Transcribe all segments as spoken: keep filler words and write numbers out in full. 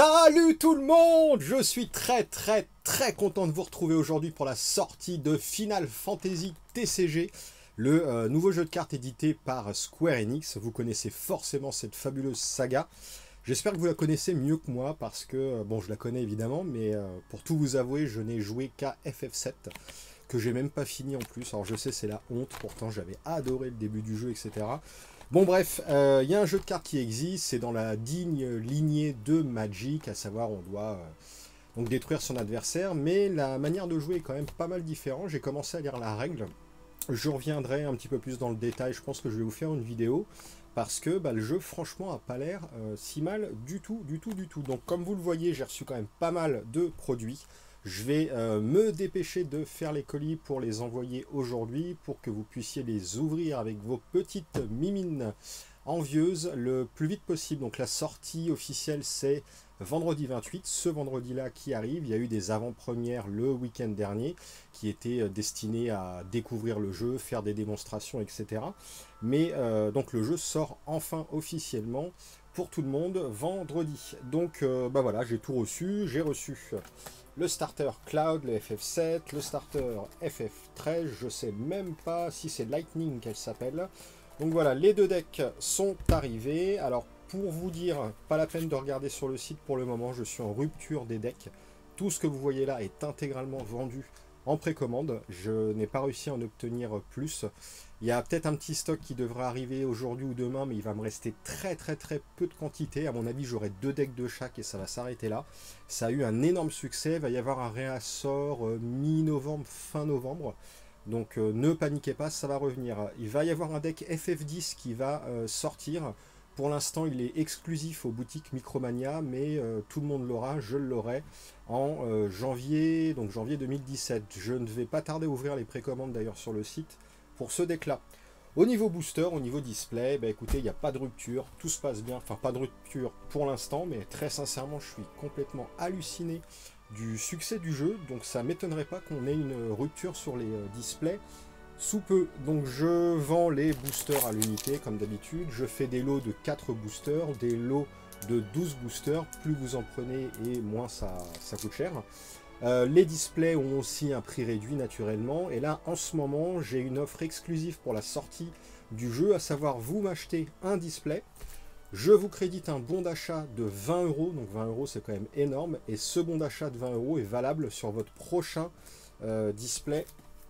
Salut tout le monde! Je suis très très très content de vous retrouver aujourd'hui pour la sortie de Final Fantasy T C G, le euh, nouveau jeu de cartes édité par Square Enix. Vous connaissez forcément cette fabuleuse saga. J'espère que vous la connaissez mieux que moi parce que, euh, bon, je la connais évidemment, mais euh, pour tout vous avouer, je n'ai joué qu'à F F sept, que j'ai même pas fini en plus. Alors je sais, c'est la honte, pourtant j'avais adoré le début du jeu, et cetera. Bon bref, il euh, y a un jeu de cartes qui existe, c'est dans la digne lignée de Magic, à savoir on doit euh, donc détruire son adversaire, mais la manière de jouer est quand même pas mal différente. J'ai commencé à lire la règle, je reviendrai un petit peu plus dans le détail, je pense que je vais vous faire une vidéo, parce que bah, le jeu franchement a pas l'air euh, si mal du tout, du tout, du tout. Donc comme vous le voyez, j'ai reçu quand même pas mal de produits. Je vais euh, me dépêcher de faire les colis pour les envoyer aujourd'hui, pour que vous puissiez les ouvrir avec vos petites mimines envieuses le plus vite possible. Donc la sortie officielle c'est vendredi vingt-huit, ce vendredi-là qui arrive. Il y a eu des avant-premières le week-end dernier qui étaient destinées à découvrir le jeu, faire des démonstrations, et cetera. Mais euh, donc le jeu sort enfin officiellement pour tout le monde vendredi. Donc euh, bah voilà, j'ai tout reçu, j'ai reçu le starter Cloud, le F F sept, le starter F F treize, je sais même pas si c'est Lightning qu'elle s'appelle. Donc voilà, les deux decks sont arrivés. Alors pour vous dire, pas la peine de regarder sur le site pour le moment, je suis en rupture des decks. Tout ce que vous voyez là est intégralement vendu en précommande. Je n'ai pas réussi à en obtenir plus. Il y a peut-être un petit stock qui devrait arriver aujourd'hui ou demain, mais il va me rester très très très peu de quantité. À mon avis, j'aurai deux decks de chaque et ça va s'arrêter là. Ça a eu un énorme succès. Il va y avoir un réassort euh, mi-novembre, fin novembre. Donc euh, ne paniquez pas, ça va revenir. Il va y avoir un deck F F dix qui va euh, sortir. Pour l'instant, il est exclusif aux boutiques Micromania, mais euh, tout le monde l'aura, je l'aurai en euh, janvier, donc janvier deux mille dix-sept. Je ne vais pas tarder à ouvrir les précommandes d'ailleurs sur le site pour ce deck-là. Au niveau booster, au niveau display, bah écoutez, il n'y a pas de rupture, tout se passe bien. Enfin, pas de rupture pour l'instant, mais très sincèrement, je suis complètement halluciné du succès du jeu. Donc ça ne m'étonnerait pas qu'on ait une rupture sur les euh, displays sous peu. Donc je vends les boosters à l'unité comme d'habitude. Je fais des lots de quatre boosters, des lots de douze boosters. Plus vous en prenez et moins ça, ça coûte cher. Euh, les displays ont aussi un prix réduit naturellement. Et là en ce moment j'ai une offre exclusive pour la sortie du jeu, à savoir vous m'achetez un display. Je vous crédite un bon d'achat de vingt euros. Donc vingt euros c'est quand même énorme. Et ce bon d'achat de vingt euros est valable sur votre prochain euh, display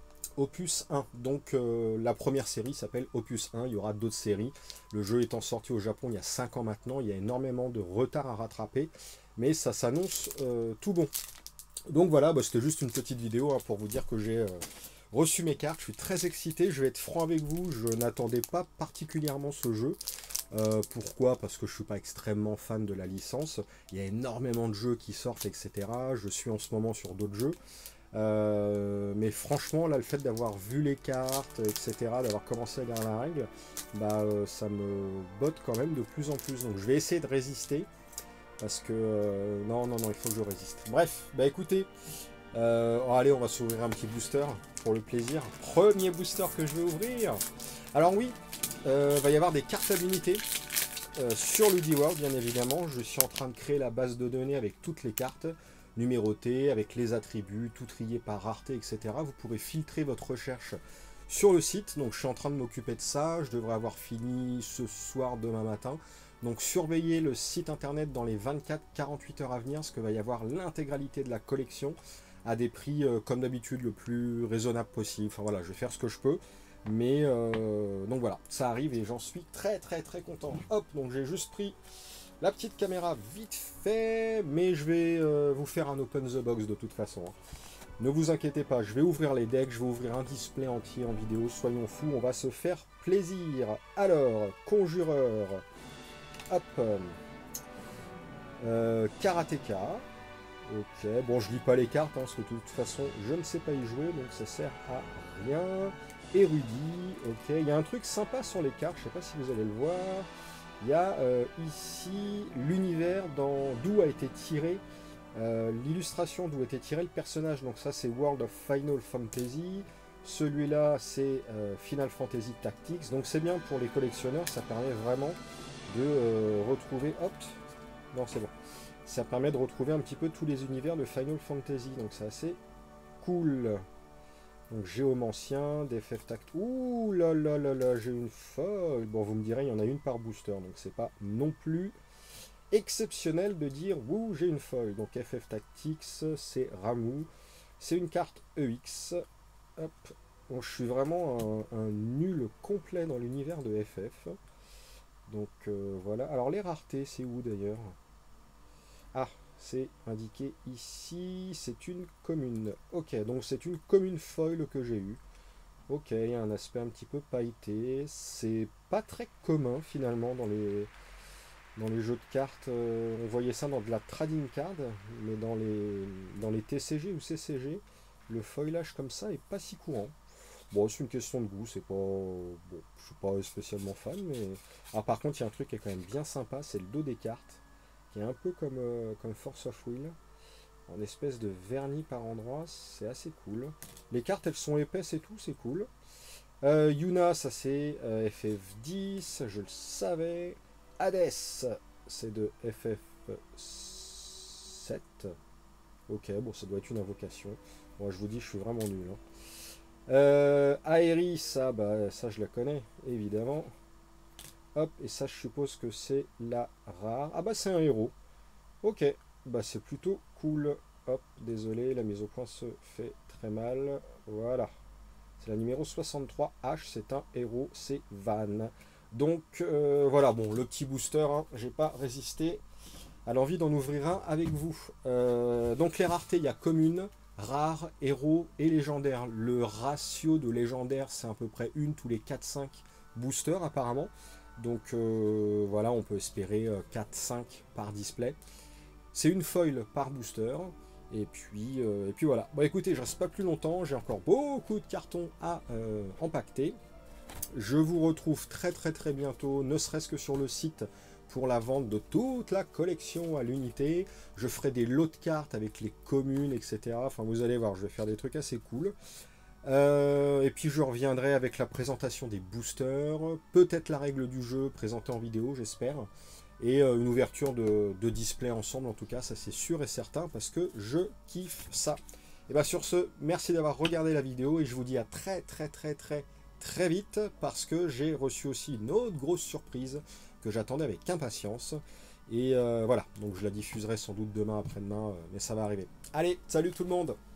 Opus un. Donc euh, la première série s'appelle Opus un, il y aura d'autres séries. Le jeu étant sorti au Japon il y a cinq ans maintenant, il y a énormément de retard à rattraper, mais ça s'annonce euh, tout bon. Donc voilà, bah, c'était juste une petite vidéo hein, pour vous dire que j'ai euh, reçu mes cartes. Je suis très excité, je vais être franc avec vous, je n'attendais pas particulièrement ce jeu. Euh, pourquoi? Parce que je suis pas extrêmement fan de la licence. Il y a énormément de jeux qui sortent, et cetera. Je suis en ce moment sur d'autres jeux. Euh, mais franchement là le fait d'avoir vu les cartes, etc., d'avoir commencé à lire la règle, bah euh, ça me botte quand même de plus en plus. Donc je vais essayer de résister parce que euh, non non non il faut que je résiste. Bref, bah écoutez, euh, oh, allez on va s'ouvrir un petit booster pour le plaisir. Premier booster que je vais ouvrir. Alors oui, euh, va y avoir des cartes à l'unité euh, sur Ludiworld bien évidemment. Je suis en train de créer la base de données avec toutes les cartes numéroté, avec les attributs, tout trié par rareté, et cetera. Vous pourrez filtrer votre recherche sur le site. Donc je suis en train de m'occuper de ça. Je devrais avoir fini ce soir, demain matin. Donc surveillez le site internet dans les vingt-quatre à quarante-huit heures à venir, parce que va y avoir l'intégralité de la collection à des prix, euh, comme d'habitude, le plus raisonnable possible. Enfin voilà, je vais faire ce que je peux. Mais euh, donc voilà, ça arrive et j'en suis très très très content. Hop, donc j'ai juste pris la petite caméra vite fait, mais je vais euh, vous faire un open the box de toute façon. Ne vous inquiétez pas, je vais ouvrir les decks, je vais ouvrir un display entier en vidéo, soyons fous, on va se faire plaisir. Alors, Conjureur, hop, euh, Karateka, ok, bon je lis pas les cartes, hein, parce que de toute façon je ne sais pas y jouer, donc ça sert à rien. Érudit, ok, il y a un truc sympa sur les cartes, je sais pas si vous allez le voir. Il y a euh, ici l'univers d'où a été tiré, euh, l'illustration d'où a été tiré le personnage. Donc ça c'est World of Final Fantasy. Celui-là c'est euh, Final Fantasy Tactics. Donc c'est bien pour les collectionneurs, ça permet vraiment de euh, retrouver... Hop, non c'est bon. Ça permet de retrouver un petit peu tous les univers de Final Fantasy, donc c'est assez cool. Donc Géomancien, D F F Tact. Ouh là là là là, j'ai une folle. Bon, vous me direz, il y en a une par booster, donc c'est pas non plus exceptionnel de dire ouh, j'ai une folle. Donc F F Tactics, c'est Ramu. C'est une carte E X. Hop. Bon, je suis vraiment un, un nul complet dans l'univers de F F. Donc euh, voilà. Alors les raretés, c'est où d'ailleurs? Ah, c'est indiqué ici, c'est une commune. Ok, donc c'est une commune foil que j'ai eue. Ok, il y a un aspect un petit peu pailleté. C'est pas très commun finalement dans les, dans les jeux de cartes. Euh, on voyait ça dans de la trading card, mais dans les, dans les T C G ou C C G, le foilage comme ça est pas si courant. Bon, c'est une question de goût, c'est pas. Bon, je suis pas spécialement fan, mais. Ah, par contre, il y a un truc qui est quand même bien sympa, c'est le dos des cartes, qui est un peu comme, euh, comme Force of Will, en espèce de vernis par endroits, c'est assez cool. Les cartes, elles sont épaisses et tout, c'est cool. Euh, Yuna, ça c'est euh, F F dix, je le savais. Hades, c'est de F F sept. Ok, bon, ça doit être une invocation. Moi, je vous dis, je suis vraiment nul. Hein. Euh, Aerie, ça, bah, ça je la connais, évidemment. Hop, et ça, je suppose que c'est la rare. Ah bah, c'est un héros. Ok, bah c'est plutôt cool. Hop, désolé, la mise au point se fait très mal. Voilà. C'est la numéro soixante-trois. H, c'est un héros, c'est Van. Donc, euh, voilà, bon, le petit booster, hein, j'ai pas résisté à l'envie d'en ouvrir un avec vous. Euh, donc, les raretés, il y a commune, rare, héros et légendaire. Le ratio de légendaire, c'est à peu près une tous les quatre cinq boosters, apparemment. Donc, euh, voilà, on peut espérer quatre cinq par display. C'est une foil par booster. Et puis, euh, et puis voilà. Bon, écoutez, je reste pas plus longtemps. J'ai encore beaucoup de cartons à euh, empaqueter. Je vous retrouve très très très bientôt, ne serait-ce que sur le site, pour la vente de toute la collection à l'unité. Je ferai des lots de cartes avec les communes, et cetera. Enfin, vous allez voir, je vais faire des trucs assez cool. Euh, et puis je reviendrai avec la présentation des boosters, peut-être la règle du jeu présentée en vidéo, j'espère. Et euh, une ouverture de, de display ensemble, en tout cas, ça c'est sûr et certain, parce que je kiffe ça. Et bien sur ce, merci d'avoir regardé la vidéo, et je vous dis à très très très très très vite, parce que j'ai reçu aussi une autre grosse surprise, que j'attendais avec impatience. Et euh, voilà, donc je la diffuserai sans doute demain, après-demain, euh, mais ça va arriver. Allez, salut tout le monde!